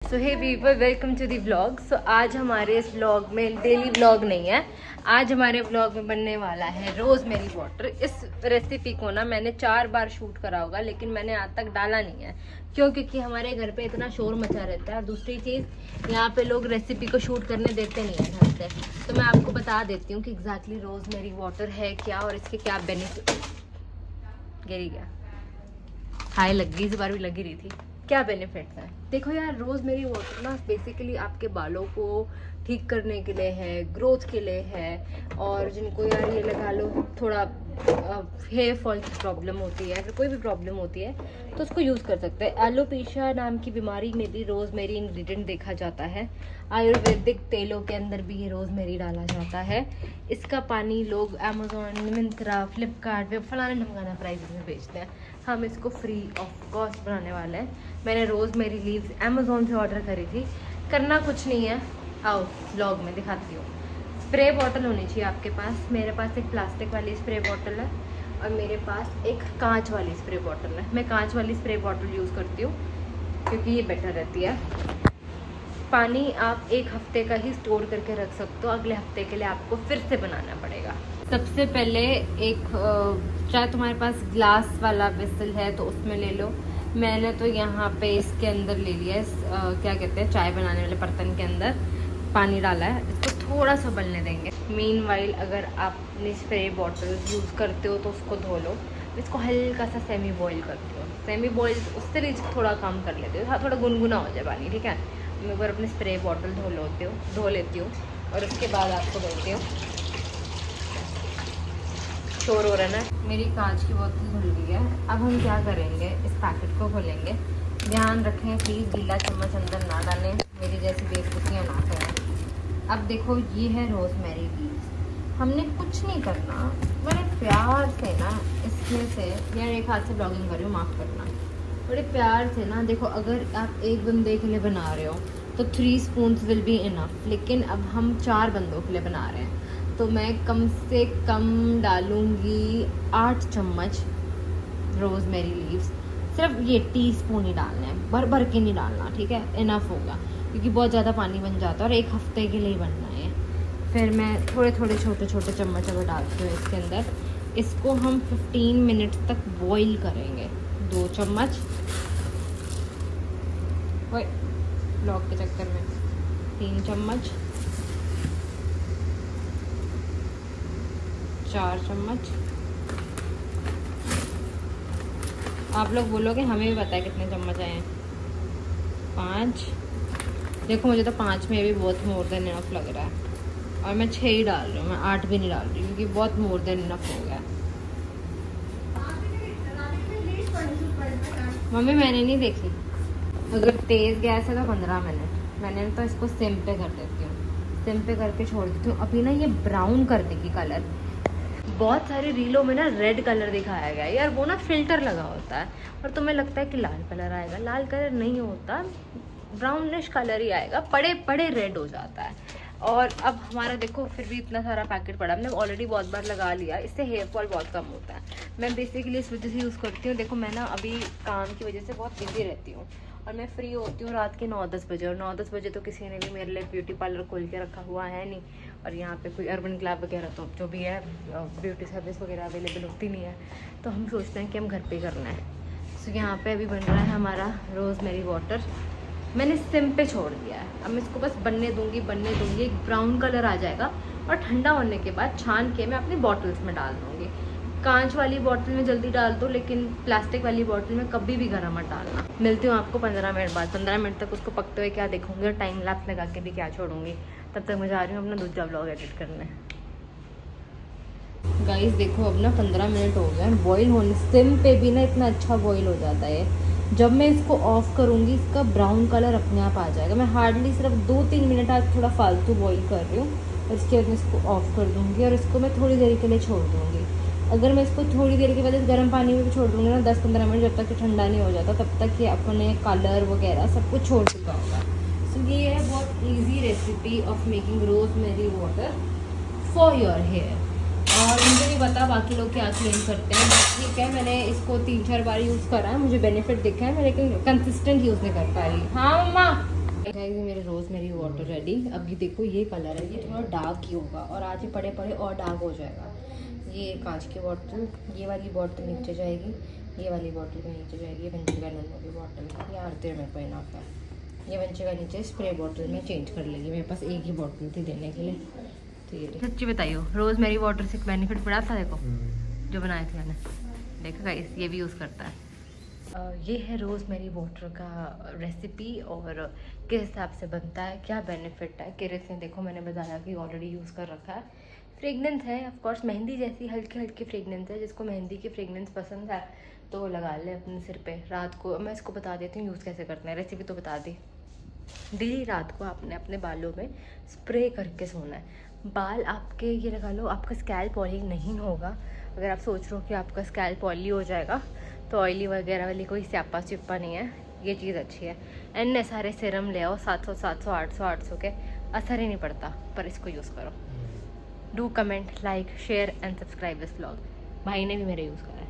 So hey viewer, welcome to the vlog. So आज हमारे इस व्लॉग में डेली व्लॉग नहीं है, आज हमारे व्लॉग में बनने वाला है रोज़मेरी वाटर। इस रेसिपी को ना मैंने 4 बार शूट करा होगा, लेकिन मैंने आज तक डाला नहीं है। क्यों? क्योंकि हमारे घर पे इतना शोर मचा रहता है। और दूसरी चीज़, यहाँ पे लोग रेसिपी को शूट करने देते नहीं है घर से। तो मैं आपको बता देती हूँ कि एग्जैक्टली रोज़मेरी वाटर है क्या और इसके क्या बेनिफिट। गिरी गया, हाई लग गई, इस बार भी लगी रही थी। क्या बेनिफिट्स हैं? देखो यार, रोज़मेरी वाटर ना बेसिकली आपके बालों को ठीक करने के लिए है, ग्रोथ के लिए है। और जिनको यार ये लगा लो थोड़ा हेयर फॉल की प्रॉब्लम होती है, फिर कोई भी प्रॉब्लम होती है तो उसको यूज़ कर सकते हैं। एलोपेशिया नाम की बीमारी में भी रोज़मेरी इंग्रेडिएंट देखा जाता है। आयुर्वेदिक तेलों के अंदर भी ये रोज़मेरी डाला जाता है। इसका पानी लोग अमेज़ॉन, मिंत्रा, फ्लिपकार्ट वे फलाना ढमकाना प्राइस में बेचते हैं। हम इसको फ्री ऑफ कॉस्ट बनाने वाले हैं। मैंने रोज़मेरी लीव्स अमेज़ॉन से ऑर्डर करी थी। करना कुछ नहीं है, आओ व्लॉग में दिखाती हूँ। स्प्रे बॉटल होनी चाहिए आपके पास। मेरे पास एक प्लास्टिक वाली स्प्रे बॉटल है और मेरे पास एक कांच वाली स्प्रे बॉटल है। मैं कांच वाली स्प्रे बॉटल यूज़ करती हूँ क्योंकि ये बेटर रहती है। पानी आप 1 हफ्ते का ही स्टोर करके रख सकते हो, अगले हफ्ते के लिए आपको फिर से बनाना पड़ेगा। सबसे पहले एक चाहे तुम्हारे पास ग्लास वाला वेसल है तो उसमें ले लो। मैंने तो यहाँ पे इसके अंदर ले लिया है, क्या कहते हैं, चाय बनाने वाले बर्तन के अंदर पानी डाला है। इसको थोड़ा सा उबलने देंगे। मीनवाइल अगर आप अपनी स्प्रे बॉटल यूज़ करते हो तो उसको धो लो। इसको हल्का सा सेमी बॉईल करते हो। सेमी बॉईल उससे भी थोड़ा काम कर लेते हो, हाँ थोड़ा गुनगुना हो जाए पानी, ठीक है। मैं एक बार अपनी स्प्रे बॉटल धो लेती हूँ और उसके बाद आपको बोलती हूँ। शोर हो रहा है ना, मेरी कांच की बोतल धुल गई है। अब हम क्या करेंगे, इस पैकेट को खोलेंगे। ध्यान रखें प्लीज़ गीला चम्मच अंदर ना डालें, मेरी जैसी बेवकूफ़ियाँ ना करें। अब देखो ये है रोज़मेरी लीव्स। हमने कुछ नहीं करना, बड़े प्यार से ना इसमें से, यार एक हाथ से ब्लॉगिंग कर रही हूँ, माफ़ करना, बड़े प्यार से ना देखो। अगर आप एक बंदे के लिए बना रहे हो तो 3 स्पून्स विल बी इनफ, लेकिन अब हम 4 बंदों के लिए बना रहे हैं तो मैं कम से कम डालूँगी 8 चम्मच रोज़मेरी लीव्स। सिर्फ ये टीस्पून ही डालना है, भर भर के नहीं डालना, ठीक है। इनफ होगा क्योंकि बहुत ज़्यादा पानी बन जाता है और 1 हफ्ते के लिए ही बनना है। फिर मैं थोड़े थोड़े छोटे छोटे चम्मच अगर डालती हूँ इसके अंदर। इसको हम 15 मिनट तक बॉईल करेंगे। 2 चम्मच, वही ब्लॉग के चक्कर में 3 चम्मच, 4 चम्मच। आप लोग बोलोगे हमें भी पता है कितने चम्मच आए हैं। 5। देखो मुझे तो 5 में भी बहुत मोर देन इनफ लग रहा है और मैं 6 ही डाल रही हूँ, मैं 8 भी नहीं डाल रही क्योंकि बहुत मोर देन इनफ हो गया। मम्मी मैंने नहीं देखी। अगर तेज़ गैस है तो 15 मिनट। मैंने तो इसको सिम पे कर देती हूँ, सिम पे करके छोड़ देती हूँ। अभी ना ये ब्राउन कर देगी कलर। बहुत सारी रीलों में ना रेड कलर दिखाया गया है यार, वो ना फिल्टर लगा होता है और तुम्हें लगता है कि लाल कलर आएगा। लाल कलर नहीं होता, ब्राउनिश कलर ही आएगा, बड़े बड़े रेड हो जाता है। और अब हमारा देखो फिर भी इतना सारा पैकेट पड़ा, हमने ऑलरेडी बहुत बार लगा लिया। इससे हेयर फॉल बहुत कम होता है। मैं बेसिकली इस वजह से यूज़ करती हूँ। देखो मैं ना अभी काम की वजह से बहुत बिजी रहती हूँ और मैं फ्री होती हूँ रात के 9-10 बजे। और 9-10 बजे तो किसी ने भी मेरे लिए ब्यूटी पार्लर खोल के रखा हुआ है नहीं। और यहाँ पे कोई अर्बन क्लब वगैरह तो जो भी है ब्यूटी सर्विस वगैरह अवेलेबल होती नहीं है, तो हम सोचते हैं कि हम घर पे करना है। सो यहाँ पे अभी बन रहा है हमारा रोज़मेरी वाटर। मैंने सिम पे छोड़ दिया है। अब मैं इसको बस बनने दूंगी। एक ब्राउन कलर आ जाएगा और ठंडा होने के बाद छान के मैं अपनी बॉटल्स में डाल दूँगी। कांच वाली बॉटल में जल्दी डाल दो, लेकिन प्लास्टिक वाली बॉटल में कभी भी गर्म मत डालना। मिलती हूँ आपको 15 मिनट बाद। 15 मिनट तक उसको पकते हुए क्या देखूंगी और टाइम लैप्स लगा के भी क्या छोड़ूंगी। तब तक मैं जा रही हूँ अपना दूसरा व्लॉग एडिट करने। गाइस देखो अब ना 15 मिनट हो गए बॉईल होने। सिम पे भी ना इतना अच्छा बॉईल हो जाता है। जब मैं इसको ऑफ करूँगी इसका ब्राउन कलर अपने आप आ जाएगा। मैं हार्डली सिर्फ 2-3 मिनट आज थोड़ा फालतू बॉईल कर रही हूँ और इसके बाद मैं इसको ऑफ कर दूँगी और इसको मैं थोड़ी देर के लिए छोड़ दूँगी। अगर मैं इसको थोड़ी देर के बाद इस गर्म पानी में भी छोड़ दूँगी ना 10-15 मिनट, जब तक ये ठंडा नहीं हो जाता तब तक ये अपने कलर वगैरह सब कुछ छोड़ चुका होगा। सो ये है बहुत easy recipe of making rosemary water for your hair. और मुझे नहीं पता बाकी लोग क्या क्लेम करते हैं, बट ठीक है मैंने इसको 3-4 बार यूज़ करा है, मुझे बेनिफिट दिखा है, मैं लेकिन कंसिस्टेंट यूज़ नहीं कर पा रही। हाँ मम्मा, गाइस मेरे रोज़ मेरी वाटर रेडी। अब ये देखो ये कलर है, ये थोड़ा डार्क ही होगा और आज ही पड़े पड़े और डार्क हो जाएगा। ये कांच की बॉटल, ये वाली बॉटल नीचे जाएगी, ये वाली बॉटल भी नीचे जाएगी। ये बंचेगा नन्नू की बॉटल, ये आरती मेरे को इनाफ है। ये बंचेगा नीचे स्प्रे बॉटल में चेंज कर लेगी, मेरे पास एक ही बॉटल थी देने के लिए। तो ये सच्ची बताइयो, रोज़ मेरी वाटर से बेनिफिट पड़ा था। देखो जो बनाए थे मैंने, देखो गाइस ये भी यूज़ करता है। ये है रोज़ मेरी वाटर का रेसिपी और किस हिसाब से बनता है, क्या बेनिफिट है। किरस ने देखो मैंने बताया कि ऑलरेडी यूज़ कर रखा है। फ्रेगनेंस है ऑफ कोर्स, मेहंदी जैसी हल्की हल्की फ्रेगनेंस है। जिसको मेहंदी की फ्रेगनेंस पसंद है तो वो लगा ले अपने सिर पे रात को। मैं इसको बता देती हूँ यूज़ कैसे करते हैं, रेसिपी तो बता दी। डेली रात को आपने अपने बालों में स्प्रे करके सोना है। बाल आपके ये लगा लो, आपका स्कैल्प ऑयली नहीं होगा। अगर आप सोच रहे हो कि आपका स्कैल्प ऑयली हो जाएगा तो ऑयली वगैरह वाली कोई स्यापा चिप्पा नहीं है, ये चीज़ अच्छी है। इतने सारे सीरम ले आओ 700 700 800 800 के, असर ही नहीं पड़ता, पर इसको यूज़ करो। Do comment, like, share and subscribe this vlog. भाई ने भी मेरे यूज़ करा है।